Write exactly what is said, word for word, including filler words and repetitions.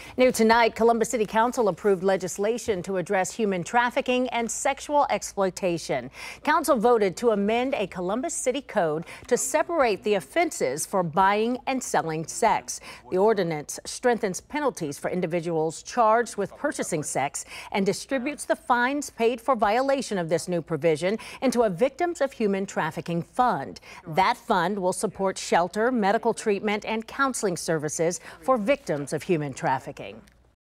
New tonight, Columbus City Council approved legislation to address human trafficking and sexual exploitation. Council voted to amend a Columbus City code to separate the offenses for buying and selling sex. The ordinance strengthens penalties for individuals charged with purchasing sex and distributes the fines paid for violation of this new provision into a Victims of Human Trafficking Fund. That fund will support shelter, medical treatment, and counseling services for victims of human trafficking.